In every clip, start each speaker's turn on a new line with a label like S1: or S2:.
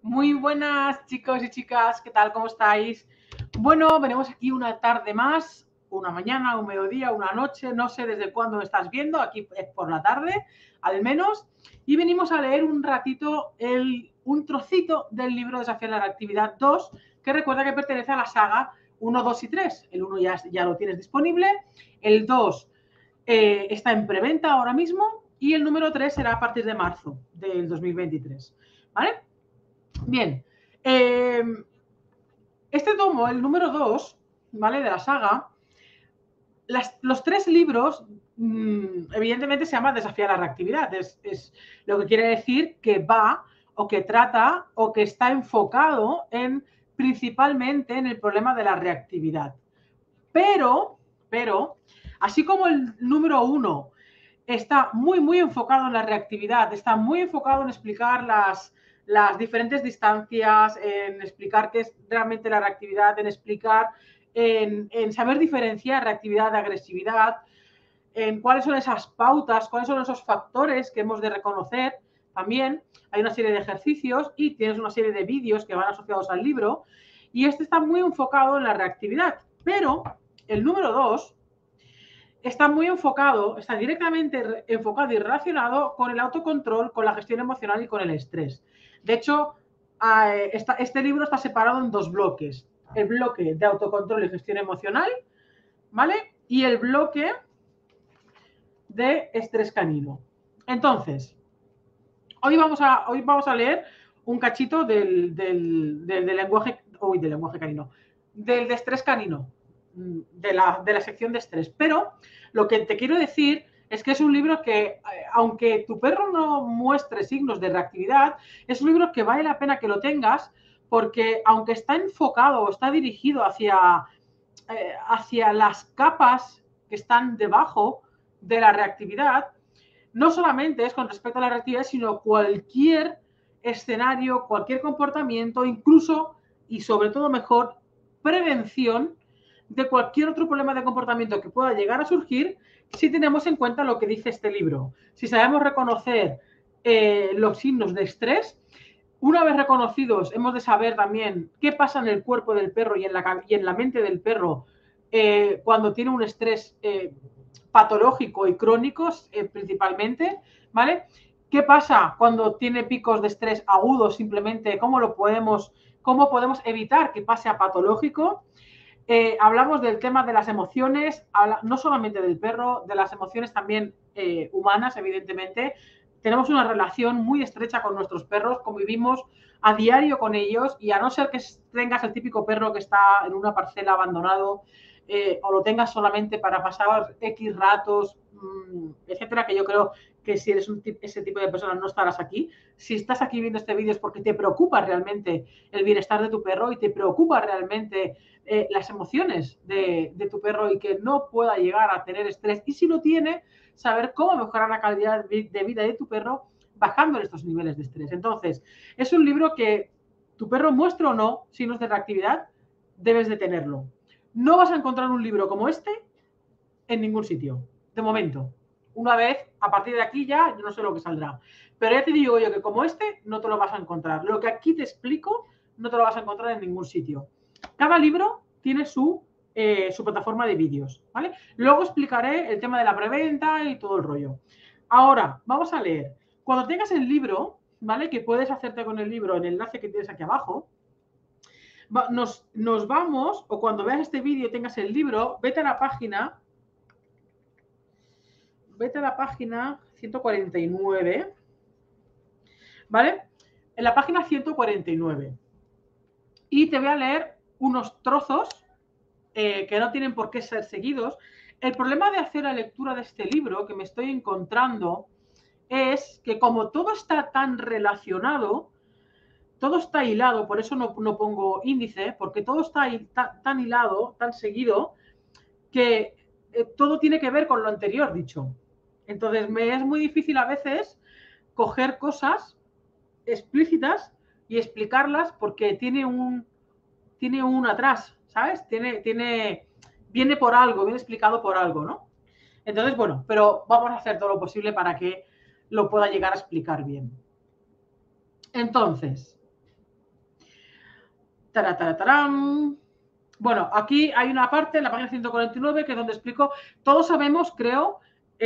S1: Muy buenas chicos y chicas, ¿qué tal? ¿Cómo estáis? Bueno, venimos aquí una tarde más, una mañana, un mediodía, una noche, no sé desde cuándo me estás viendo, aquí es por la tarde, al menos, y venimos a leer un ratito un trocito del libro Desafiar la Reactividad 2, que recuerda que pertenece a la saga 1, 2 y 3. El 1 ya lo tienes disponible, el 2 está en preventa ahora mismo y el número 3 será a partir de marzo del 2023, ¿vale? Bien, eh, este tomo, el número 2, ¿vale? De la saga, los tres libros, evidentemente se llama Desafiar la Reactividad. Es lo que quiere decir que va o que trata o que está enfocado principalmente en el problema de la reactividad. Pero, así como el número 1 está muy enfocado en la reactividad, está muy enfocado en explicar las diferentes distancias, en explicar qué es realmente la reactividad, en explicar, en saber diferenciar reactividad de agresividad, en cuáles son esas pautas, cuáles son esos factores que hemos de reconocer. También hay una serie de ejercicios y tienes una serie de vídeos que van asociados al libro, y este está muy enfocado en la reactividad. Pero el número 2 está muy enfocado, está directamente enfocado y relacionado con el autocontrol, con la gestión emocional y con el estrés. De hecho, este libro está separado en dos bloques. El bloque de autocontrol y gestión emocional, ¿vale? Y el bloque de estrés canino. Entonces, hoy vamos a leer un cachito del lenguaje, del lenguaje canino, del estrés canino, de la sección de estrés. Pero lo que te quiero decir es que es un libro que, aunque tu perro no muestre signos de reactividad, es un libro que vale la pena que lo tengas, porque aunque está enfocado o está dirigido hacia las capas que están debajo de la reactividad, no solamente es con respecto a la reactividad, sino cualquier escenario, cualquier comportamiento, incluso y sobre todo mejor, prevención de cualquier otro problema de comportamiento que pueda llegar a surgir si tenemos en cuenta lo que dice este libro. Si sabemos reconocer los signos de estrés, una vez reconocidos, hemos de saber también qué pasa en el cuerpo del perro y en la mente del perro cuando tiene un estrés patológico y crónicos principalmente, ¿vale? ¿Qué pasa cuando tiene picos de estrés agudos simplemente? ¿Cómo podemos evitar que pase a patológico? Hablamos del tema de las emociones, no solamente del perro, de las emociones también humanas, evidentemente. Tenemos una relación muy estrecha con nuestros perros, convivimos a diario con ellos, y a no ser que tengas el típico perro que está en una parcela abandonado, o lo tengas solamente para pasar X ratos, etcétera, que yo creo que si eres ese tipo de persona no estarás aquí. Si estás aquí viendo este vídeo es porque te preocupa realmente el bienestar de tu perro y te preocupa realmente las emociones de tu perro y que no pueda llegar a tener estrés. Y si lo tiene, saber cómo mejorar la calidad de vida de tu perro bajando estos niveles de estrés. Entonces, es un libro que tu perro muestre o no signos de reactividad, debes de tenerlo. No vas a encontrar un libro como este en ningún sitio, de momento. Una vez, a partir de aquí ya, yo no sé lo que saldrá. Pero ya te digo yo que como este, no te lo vas a encontrar. Lo que aquí te explico, no te lo vas a encontrar en ningún sitio. Cada libro tiene su plataforma de vídeos, ¿vale? Luego explicaré el tema de la preventa y todo el rollo. Ahora, vamos a leer. Cuando tengas el libro, ¿vale? Que puedes hacerte con el libro, el enlace que tienes aquí abajo, nos vamos, o cuando veas este vídeo y tengas el libro, vete a la página 149, ¿vale? En la página 149. Y te voy a leer unos trozos que no tienen por qué ser seguidos. El problema de hacer la lectura de este libro que me estoy encontrando es que como todo está tan relacionado, todo está hilado, por eso no pongo índice, porque todo está tan hilado, tan seguido, que todo tiene que ver con lo anterior dicho. Entonces me es muy difícil a veces coger cosas explícitas y explicarlas porque tiene un atrás, ¿sabes? Viene por algo, viene explicado por algo, ¿no? Entonces, bueno, pero vamos a hacer todo lo posible para que lo pueda llegar a explicar bien. Entonces, Tarán. Bueno, aquí hay una parte, en la página 149, que es donde explico, todos sabemos, creo,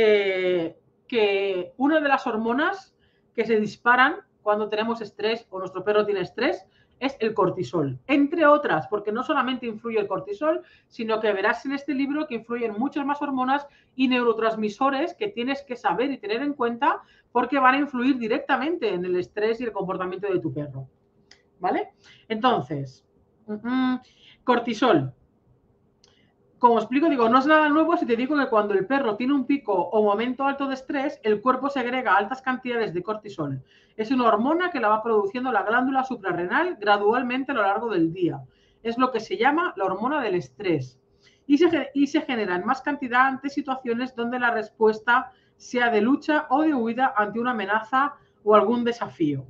S1: que una de las hormonas que se disparan cuando tenemos estrés o nuestro perro tiene estrés es el cortisol, entre otras, porque no solamente influye el cortisol, sino que verás en este libro que influyen muchas más hormonas y neurotransmisores que tienes que saber y tener en cuenta porque van a influir directamente en el estrés y el comportamiento de tu perro. ¿Vale? Entonces, cortisol. Como explico, digo, no es nada nuevo si te digo que cuando el perro tiene un pico o momento alto de estrés, el cuerpo segrega altas cantidades de cortisol. Es una hormona que la va produciendo la glándula suprarrenal gradualmente a lo largo del día. Es lo que se llama la hormona del estrés. Y se genera en más cantidad ante situaciones donde la respuesta sea de lucha o de huida ante una amenaza o algún desafío.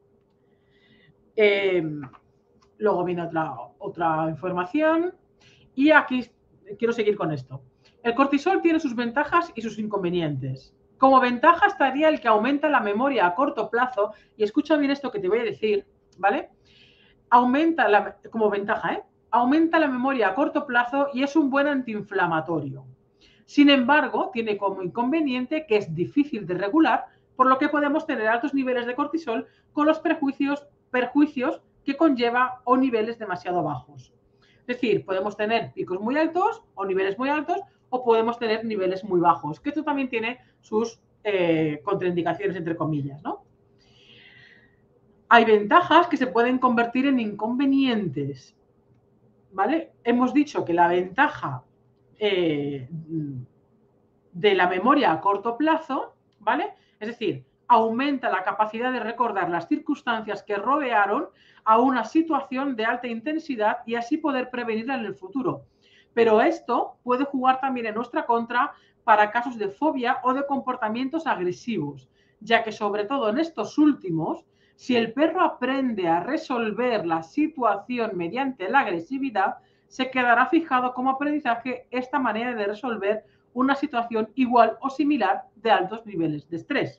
S1: Luego viene otra información y aquí quiero seguir con esto. El cortisol tiene sus ventajas y sus inconvenientes. Como ventaja estaría el que aumenta la memoria a corto plazo, y escucha bien esto que te voy a decir, ¿vale? Como ventaja, aumenta la memoria a corto plazo y es un buen antiinflamatorio. Sin embargo, tiene como inconveniente que es difícil de regular, por lo que podemos tener altos niveles de cortisol con los perjuicios que conlleva o niveles demasiado bajos. Es decir, podemos tener picos muy altos o niveles muy altos o podemos tener niveles muy bajos, que esto también tiene sus contraindicaciones, entre comillas, ¿no? Hay ventajas que se pueden convertir en inconvenientes, ¿vale? Hemos dicho que la ventaja de la memoria a corto plazo, ¿vale? Es decir, aumenta la capacidad de recordar las circunstancias que rodearon a una situación de alta intensidad y así poder prevenirla en el futuro. Pero esto puede jugar también en nuestra contra para casos de fobia o de comportamientos agresivos, ya que sobre todo en estos últimos, si el perro aprende a resolver la situación mediante la agresividad, se quedará fijado como aprendizaje esta manera de resolver una situación igual o similar de altos niveles de estrés.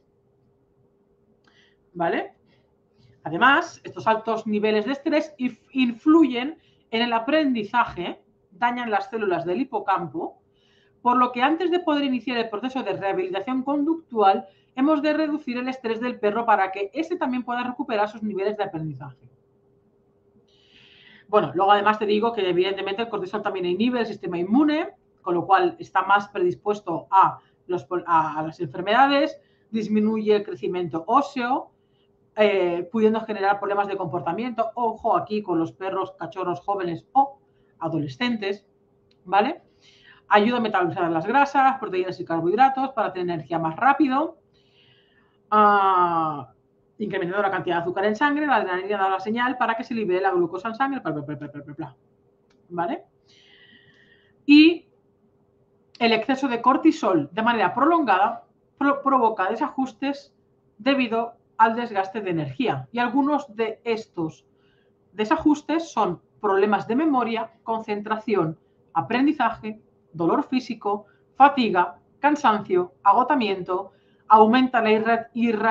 S1: ¿Vale? Además, estos altos niveles de estrés influyen en el aprendizaje, dañan las células del hipocampo, por lo que antes de poder iniciar el proceso de rehabilitación conductual, hemos de reducir el estrés del perro para que éste también pueda recuperar sus niveles de aprendizaje. Bueno, luego además te digo que evidentemente el cortisol también inhibe el sistema inmune, con lo cual está más predispuesto a las enfermedades, disminuye el crecimiento óseo, pudiendo generar problemas de comportamiento. Ojo aquí con los perros, cachorros jóvenes o adolescentes, ¿vale? Ayuda a metabolizar las grasas, proteínas y carbohidratos para tener energía más rápido. Incrementando la cantidad de azúcar en sangre, la adrenalina da la señal para que se libere la glucosa en sangre, ¿vale? Y el exceso de cortisol de manera prolongada provoca desajustes debido al desgaste de energía. Y algunos de estos desajustes son problemas de memoria, concentración, aprendizaje, dolor físico, fatiga, cansancio, agotamiento, aumenta la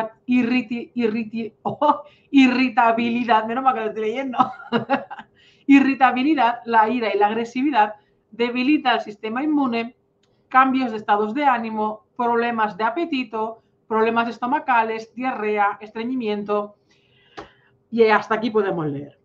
S1: irritabilidad, menos mal que lo estoy leyendo, irritabilidad, la ira y la agresividad, debilita el sistema inmune, cambios de estados de ánimo, problemas de apetito, problemas estomacales, diarrea, estreñimiento, y hasta aquí podemos leer.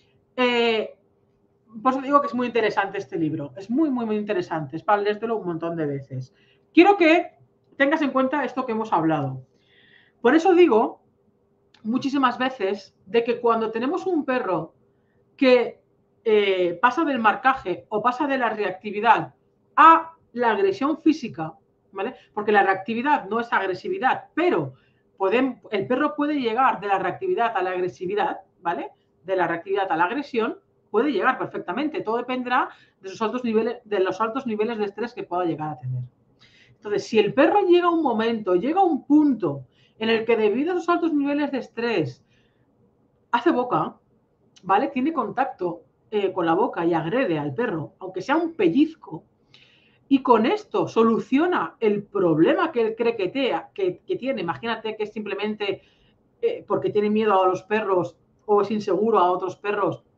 S1: Por eso digo que es muy interesante este libro, es muy, muy, muy interesante, es para leértelo un montón de veces. Quiero que tengas en cuenta esto que hemos hablado. Por eso digo muchísimas veces de que cuando tenemos un perro que pasa del marcaje o pasa de la reactividad a la agresión física, ¿vale? Porque la reactividad no es agresividad, pero el perro puede llegar de la reactividad a la agresividad, ¿vale? De la reactividad a la agresión, puede llegar perfectamente. Todo dependerá de los altos niveles de estrés que pueda llegar a tener. Entonces, si el perro llega a un momento, llega a un punto en el que debido a esos altos niveles de estrés hace boca, ¿vale? Tiene contacto con la boca y agrede al perro, aunque sea un pellizco, y con esto soluciona el problema que él cree que tiene. Imagínate que es simplemente porque tiene miedo a los perros o es inseguro a otros perros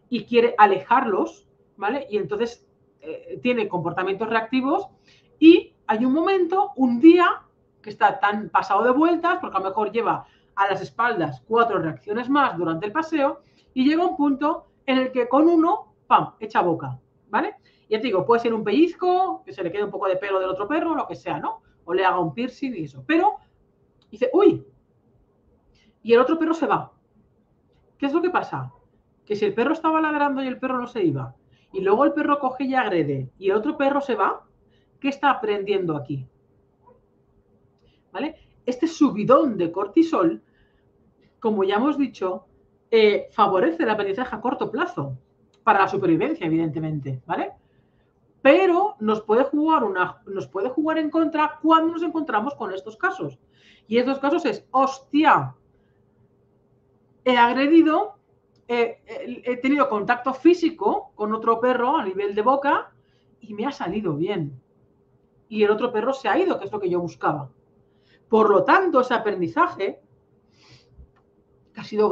S1: y quiere alejarlos, ¿vale? Y entonces tiene comportamientos reactivos y hay un momento, un día, que está tan pasado de vueltas, porque a lo mejor lleva a las espaldas 4 reacciones más durante el paseo y llega un punto en el que con uno, ¡pam!, echa boca, ¿vale? Ya te digo, puede ser un pellizco, que se le quede un poco de pelo del otro perro, lo que sea, ¿no? O le haga un piercing y eso. Pero dice, uy, y el otro perro se va. ¿Qué es lo que pasa? Que si el perro estaba ladrando y el perro no se iba, y luego el perro coge y agrede, y el otro perro se va, ¿qué está aprendiendo aquí? ¿Vale? Este subidón de cortisol, como ya hemos dicho, favorece el aprendizaje a corto plazo, para la supervivencia, evidentemente, ¿vale? Pero nos puede jugar en contra cuando nos encontramos con estos casos. Y estos casos es, hostia, he agredido, he tenido contacto físico con otro perro a nivel de boca y me ha salido bien. Y el otro perro se ha ido, que es lo que yo buscaba. Por lo tanto, ese aprendizaje ha sido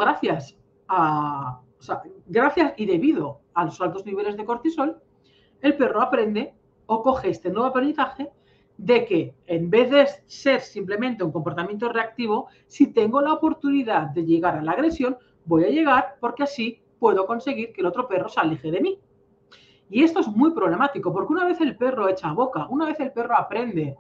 S1: gracias y debido a los altos niveles de cortisol, el perro aprende o coge este nuevo aprendizaje de que en vez de ser simplemente un comportamiento reactivo, si tengo la oportunidad de llegar a la agresión, voy a llegar porque así puedo conseguir que el otro perro se aleje de mí. Y esto es muy problemático porque una vez el perro echa boca, una vez el perro aprende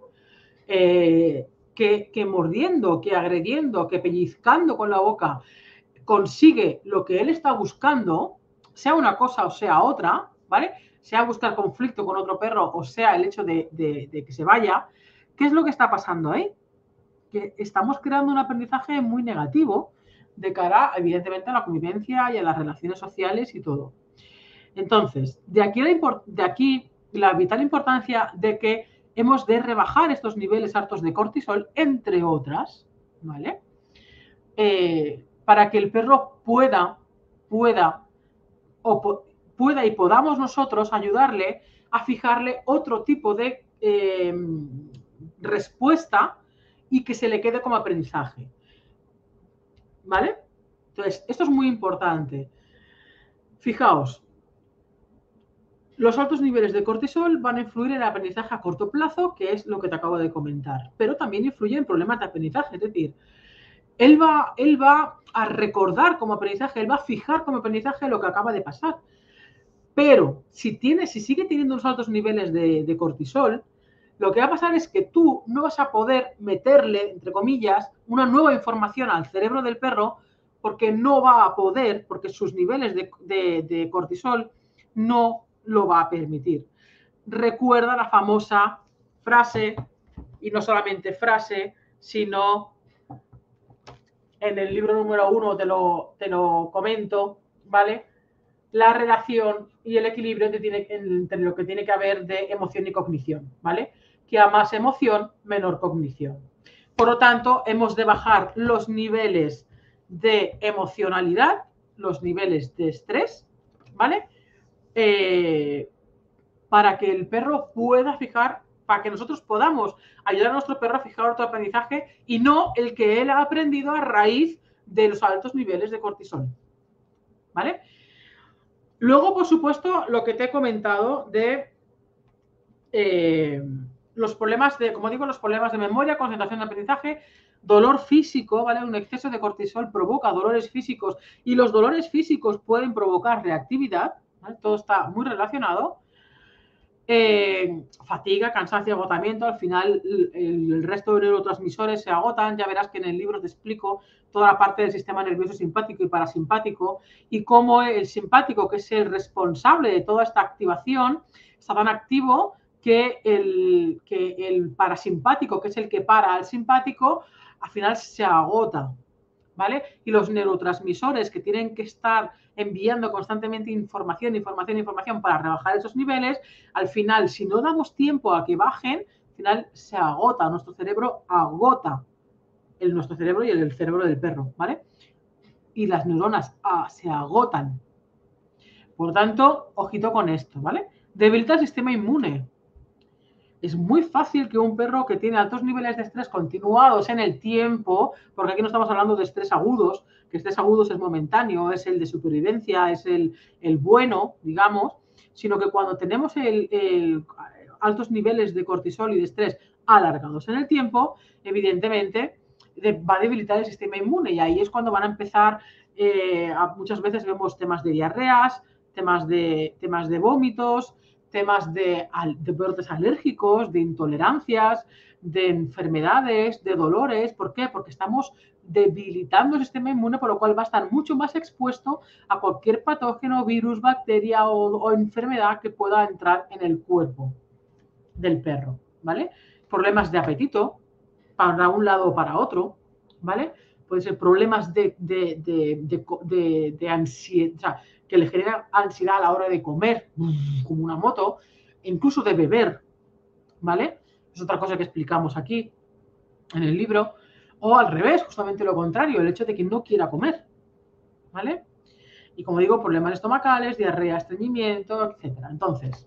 S1: que mordiendo, que agrediendo, que pellizcando con la boca consigue lo que él está buscando, sea una cosa o sea otra, ¿vale? Sea buscar conflicto con otro perro o sea el hecho de que se vaya, ¿qué es lo que está pasando ahí? Que estamos creando un aprendizaje muy negativo de cara, evidentemente, a la convivencia y a las relaciones sociales y todo. Entonces, de aquí la vital importancia de que hemos de rebajar estos niveles altos de cortisol, entre otras, ¿vale? Para que el perro pueda y podamos nosotros ayudarle a fijarle otro tipo de respuesta y que se le quede como aprendizaje. ¿Vale? Entonces, esto es muy importante. Fijaos, los altos niveles de cortisol van a influir en el aprendizaje a corto plazo, que es lo que te acabo de comentar, pero también influye en problemas de aprendizaje, es decir, él va a recordar como aprendizaje, él va a fijar como aprendizaje lo que acaba de pasar. Pero si sigue teniendo unos altos niveles de cortisol, lo que va a pasar es que tú no vas a poder meterle, entre comillas, una nueva información al cerebro del perro porque no va a poder, porque sus niveles de cortisol no lo va a permitir. Recuerda la famosa frase, y no solamente frase, sino en el libro número 1 te lo comento, ¿vale? La relación y el equilibrio entre lo que tiene que haber de emoción y cognición, ¿vale? Que a más emoción, menor cognición. Por lo tanto, hemos de bajar los niveles de emocionalidad, los niveles de estrés, ¿vale? Para que el perro pueda fijar, para que nosotros podamos ayudar a nuestro perro a fijar otro aprendizaje y no el que él ha aprendido a raíz de los altos niveles de cortisol, ¿vale? Luego, por supuesto, lo que te he comentado de los problemas como digo, los problemas de memoria, concentración de aprendizaje, dolor físico, ¿vale? Un exceso de cortisol provoca dolores físicos y los dolores físicos pueden provocar reactividad, ¿vale? Todo está muy relacionado. Fatiga, cansancio, agotamiento, al final el resto de neurotransmisores se agotan, ya verás que en el libro te explico toda la parte del sistema nervioso simpático y parasimpático y cómo el simpático, que es el responsable de toda esta activación, está tan activo que el parasimpático, que es el que para al simpático, al final se agota, ¿vale? Y los neurotransmisores que tienen que estar enviando constantemente información para rebajar esos niveles, al final, si no damos tiempo a que bajen, al final se agota, nuestro cerebro agota nuestro cerebro y el cerebro del perro, ¿vale? Y las neuronas se agotan. Por lo tanto, ojito con esto, ¿vale? Debilita el sistema inmune. Es muy fácil que un perro que tiene altos niveles de estrés continuados en el tiempo, porque aquí no estamos hablando de estrés agudos, que estés agudos es momentáneo, es el de supervivencia, es el bueno, digamos, sino que cuando tenemos altos niveles de cortisol y de estrés alargados en el tiempo, evidentemente va a debilitar el sistema inmune y ahí es cuando van a empezar, muchas veces vemos temas de diarreas, temas de vómitos, temas de brotes alérgicos, de intolerancias, de enfermedades, de dolores. ¿Por qué? Porque estamos debilitando el sistema inmune, por lo cual va a estar mucho más expuesto a cualquier patógeno, virus, bacteria o enfermedad que pueda entrar en el cuerpo del perro, ¿vale? Problemas de apetito, para un lado o para otro, ¿vale? Puede ser problemas de ansiedad, o sea, que le genera ansiedad a la hora de comer, como una moto, incluso de beber, ¿vale? Es otra cosa que explicamos aquí en el libro. O al revés, justamente lo contrario, el hecho de que no quiera comer, ¿vale? Y como digo, problemas estomacales, diarrea, estreñimiento, etc. Entonces,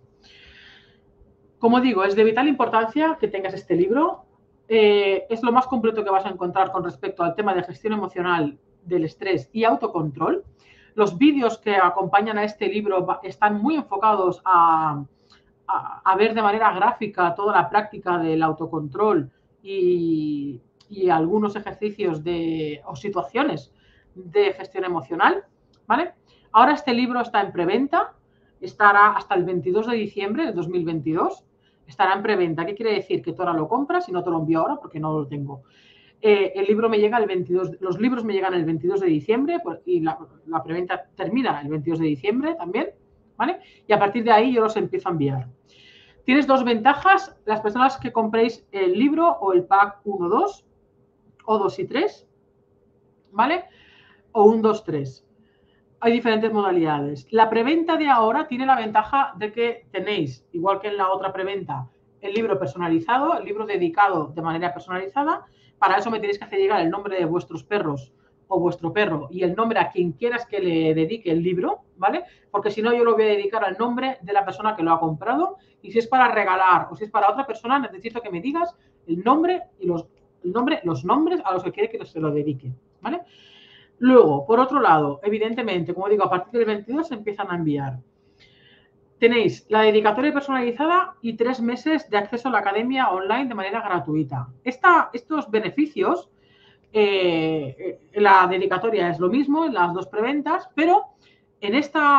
S1: como digo, es de vital importancia que tengas este libro. Es lo más completo que vas a encontrar con respecto al tema de gestión emocional del estrés y autocontrol. Los vídeos que acompañan a este libro están muy enfocados a ver de manera gráfica toda la práctica del autocontrol y algunos ejercicios o situaciones de gestión emocional, ¿vale? Ahora este libro está en preventa, estará hasta el 22 de diciembre de 2022, estará en preventa. ¿Qué quiere decir? Que tú ahora lo compras y no te lo envío ahora porque no lo tengo. El libro me llega el 22, los libros me llegan el 22 de diciembre y la preventa termina el 22 de diciembre también, ¿vale? Y a partir de ahí yo los empiezo a enviar. Tienes dos ventajas, las personas que compréis el libro o el pack 1-2 o 2 y 3, ¿vale? O un 2-3. Hay diferentes modalidades. La preventa de ahora tiene la ventaja de que tenéis, igual que en la otra preventa, el libro personalizado, el libro dedicado de manera personalizada. Para eso me tenéis que hacer llegar el nombre de vuestros perros o vuestro perro y el nombre a quien quieras que le dedique el libro, ¿vale? Porque si no, yo lo voy a dedicar al nombre de la persona que lo ha comprado y si es para regalar o si es para otra persona, necesito que me digas el nombre y los nombres a los que quiere que se lo dedique, ¿vale? Luego, por otro lado, evidentemente, como digo, a partir del 22 se empiezan a enviar. Tenéis la dedicatoria personalizada y 3 meses de acceso a la academia online de manera gratuita. Estos beneficios, la dedicatoria es lo mismo en las dos preventas, pero en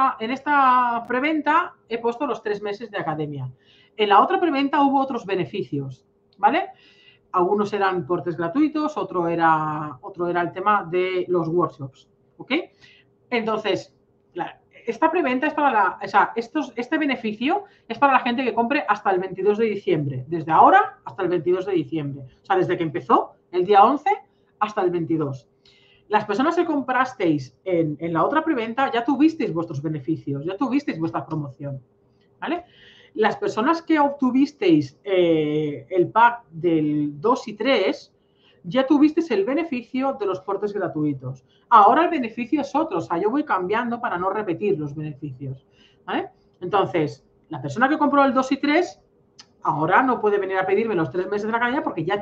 S1: esta preventa he puesto los 3 meses de academia. En la otra preventa hubo otros beneficios, ¿vale? Algunos eran cortes gratuitos, otro era el tema de los workshops, ¿ok? Entonces, esta preventa es para este beneficio es para la gente que compre hasta el 22 de diciembre, desde ahora hasta el 22 de diciembre, o sea, desde que empezó el día 11 hasta el 22. Las personas que comprasteis en la otra preventa ya tuvisteis vuestros beneficios, ya tuvisteis vuestra promoción, ¿vale? Las personas que obtuvisteis el pack del 2 y 3, ya tuvisteis el beneficio de los portes gratuitos. Ahora el beneficio es otro, o sea, yo voy cambiando para no repetir los beneficios, ¿vale? Entonces, la persona que compró el 2 y 3, ahora no puede venir a pedirme los 3 meses de la academia porque ya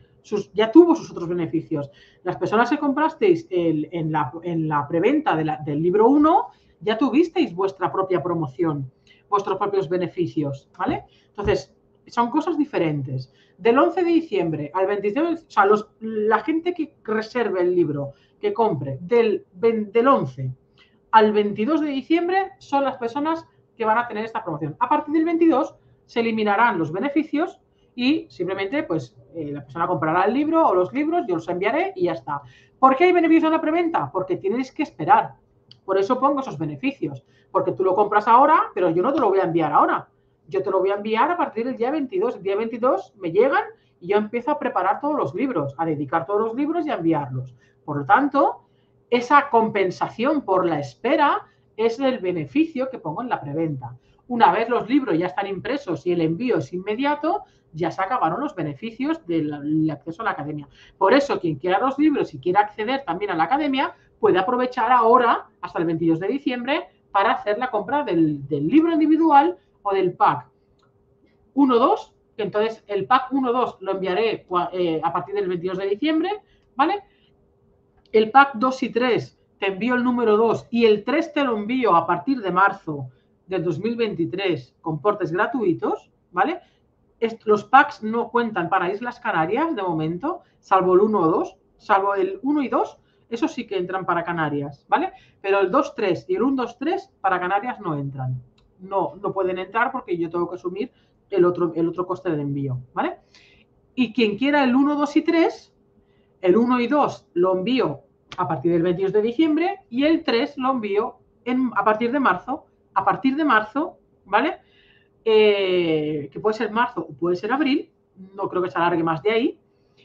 S1: tuvo sus otros beneficios. Las personas que comprasteis en la preventa del libro 1, ya tuvisteis vuestra propia promoción, vuestros propios beneficios, ¿vale? Entonces, son cosas diferentes. Del 11 de diciembre al 22, o sea, la gente que reserve el libro, que compre del 11 al 22 de diciembre, son las personas que van a tener esta promoción. A partir del 22 se eliminarán los beneficios y simplemente pues la persona comprará el libro o los libros, yo los enviaré y ya está. ¿Por qué hay beneficios en la preventa? Porque tienes que esperar. Por eso pongo esos beneficios. Porque tú lo compras ahora, pero yo no te lo voy a enviar ahora. Yo te lo voy a enviar a partir del día 22. El día 22 me llegan y yo empiezo a preparar todos los libros, a dedicar todos los libros y a enviarlos. Por lo tanto, esa compensación por la espera es el beneficio que pongo en la preventa. Una vez los libros ya están impresos y el envío es inmediato, ya se acabaron los beneficios del acceso a la academia. Por eso, quien quiera los libros y quiera acceder también a la academia, puede aprovechar ahora, hasta el 22 de diciembre, para hacer la compra del libro individual o del pack 1-2, que entonces el pack 1-2 lo enviaré a partir del 22 de diciembre, ¿vale? el pack 2 y 3 te envío el número 2 y el 3 te lo envío a partir de marzo del 2023 con portes gratuitos, ¿vale? Los packs no cuentan para Islas Canarias de momento, salvo el 1 o 2, salvo el 1 y 2, esos sí que entran para Canarias, ¿vale? Pero el 2-3 y el 1-2-3 para Canarias no entran. No pueden entrar porque yo tengo que asumir el otro coste del envío, ¿vale? Y quien quiera el 1, 2 y 3, el 1 y 2 lo envío a partir del 22 de diciembre y el 3 lo envío a partir de marzo. A partir de marzo, ¿vale? Que puede ser marzo o puede ser abril, no creo que se alargue más de ahí,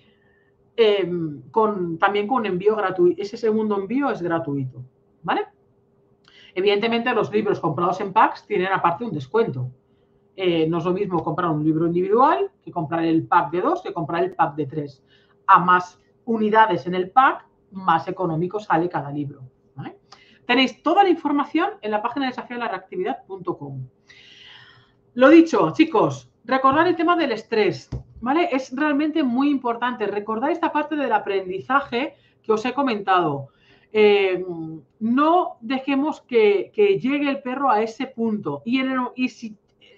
S1: también con envío gratuito. Ese segundo envío es gratuito, ¿vale? Evidentemente los libros comprados en packs tienen aparte un descuento. No es lo mismo comprar un libro individual que comprar el pack de 2 que comprar el pack de 3. A más unidades en el pack, más económico sale cada libro, ¿vale? Tenéis toda la información en la página de desafiolareactividad.com. Lo dicho, chicos, recordad el tema del estrés, ¿vale? Es realmente muy importante. Recordad esta parte del aprendizaje que os he comentado. No dejemos que llegue el perro a ese punto. Y si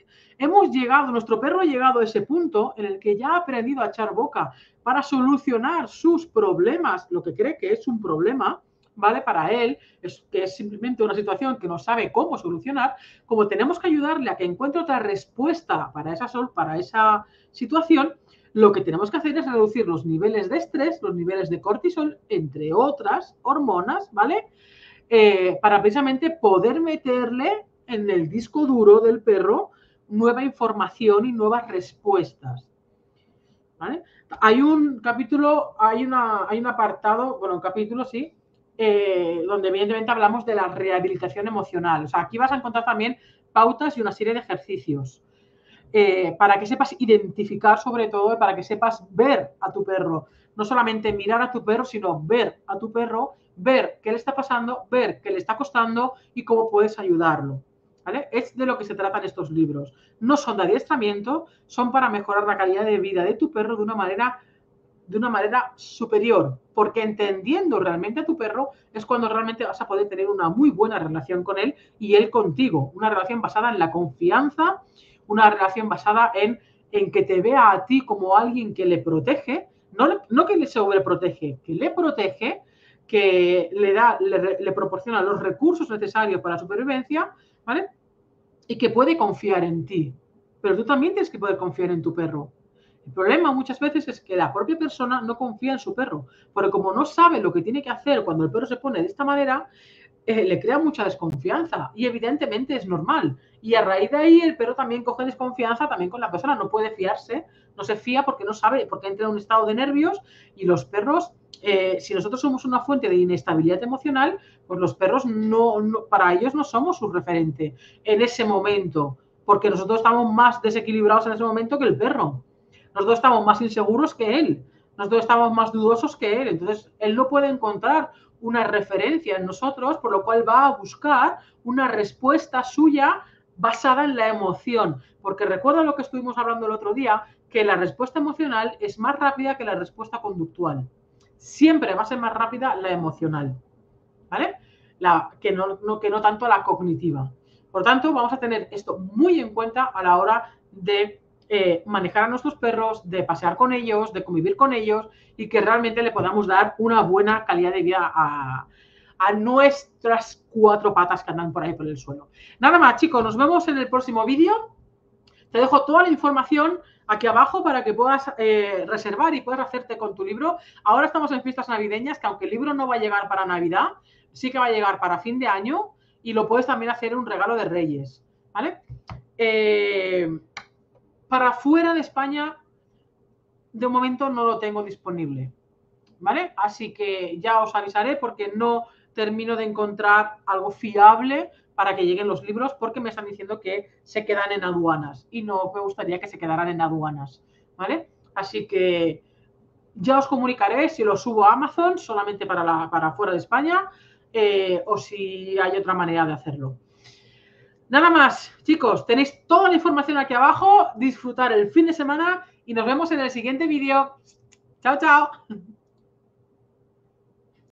S1: nuestro perro ha llegado a ese punto en el que ya ha aprendido a echar boca para solucionar sus problemas, lo que cree que es un problema, ¿vale? Para él, que es simplemente una situación que no sabe cómo solucionar, como tenemos que ayudarle a que encuentre otra respuesta para esa situación, lo que tenemos que hacer es reducir los niveles de estrés, los niveles de cortisol, entre otras hormonas, ¿vale? Para precisamente poder meterle en el disco duro del perro nueva información y nuevas respuestas, ¿vale? Hay un capítulo, hay un apartado, bueno, un capítulo, sí, donde evidentemente hablamos de la rehabilitación emocional. O sea, aquí vas a encontrar también pautas y una serie de ejercicios para que sepas identificar, sobre todo, para que sepas ver a tu perro. No solamente mirar a tu perro, sino ver a tu perro, ver qué le está pasando, ver qué le está costando y cómo puedes ayudarlo, ¿vale? Es de lo que se tratan estos libros. No son de adiestramiento, son para mejorar la calidad de vida de tu perro de una manera superior, porque entendiendo realmente a tu perro es cuando realmente vas a poder tener una muy buena relación con él y él contigo, una relación basada en la confianza, una relación basada en que te vea a ti como alguien que le protege, no que le sobreprotege, que le protege, que le proporciona los recursos necesarios para la supervivencia, ¿vale? Y que puede confiar en ti, pero tú también tienes que poder confiar en tu perro. El problema muchas veces es que la propia persona no confía en su perro, porque como no sabe lo que tiene que hacer cuando el perro se pone de esta manera, le crea mucha desconfianza y evidentemente es normal. Y a raíz de ahí el perro también coge desconfianza también con la persona, no puede fiarse, no se fía porque no sabe, porque entra en un estado de nervios y los perros, si nosotros somos una fuente de inestabilidad emocional, pues los perros para ellos no somos su referente en ese momento, porque nosotros estamos más desequilibrados en ese momento que el perro. Nosotros estamos más inseguros que él, nosotros estamos más dudosos que él, entonces él no puede encontrar una referencia en nosotros, por lo cual va a buscar una respuesta suya basada en la emoción, porque recuerda lo que estuvimos hablando el otro día, que la respuesta emocional es más rápida que la respuesta conductual. Siempre va a ser más rápida la emocional, ¿vale? Que no tanto la cognitiva. Por tanto, vamos a tener esto muy en cuenta a la hora de manejar a nuestros perros, de pasear con ellos, de convivir con ellos y que realmente le podamos dar una buena calidad de vida a nuestras 4 patas que andan por ahí por el suelo. Nada más, chicos, nos vemos en el próximo vídeo. Te dejo toda la información aquí abajo para que puedas reservar y puedas hacerte con tu libro. Ahora estamos en fiestas navideñas, que aunque el libro no va a llegar para Navidad, sí que va a llegar para fin de año y lo puedes también hacer un regalo de Reyes, ¿vale? Para fuera de España, de momento no lo tengo disponible, ¿vale? Así que ya os avisaré porque no termino de encontrar algo fiable para que lleguen los libros porque me están diciendo que se quedan en aduanas y no me gustaría que se quedaran en aduanas, ¿vale? Así que ya os comunicaré si lo subo a Amazon solamente para fuera de España o si hay otra manera de hacerlo. Nada más, chicos, tenéis toda la información aquí abajo, disfrutar el fin de semana y nos vemos en el siguiente vídeo. Chao, chao.